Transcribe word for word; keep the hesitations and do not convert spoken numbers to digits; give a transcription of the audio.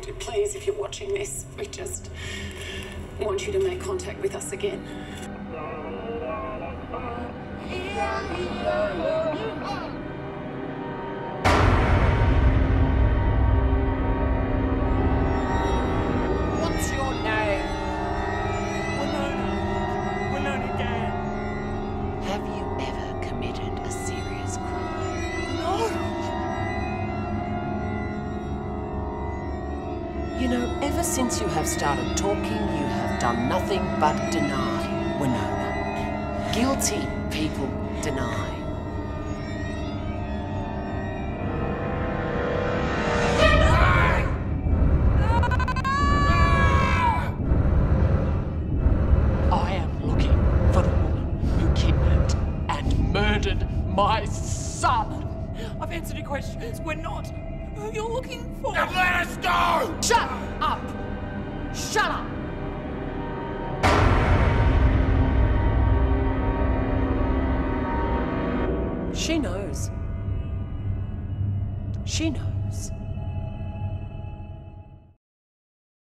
Detective, please, if you're watching this, we just want you to make contact with us again. What's your name? Winona. Winona Dan. Have you ever committed a serious crime? No. You know, ever since you have started talking, you have done nothing but deny, Winona. Guilty people deny. I am looking for the woman who kidnapped and murdered my son. I've answered your questions. We're not who you're looking for. Now let us go! Shut up! Shut up! She knows. She knows.